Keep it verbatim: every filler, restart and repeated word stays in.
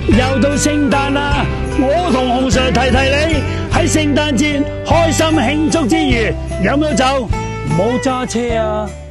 又到聖誕啦，我同紅 Sir 提提你，喺聖誕節開心慶祝之餘，飲咗酒唔好揸車啊！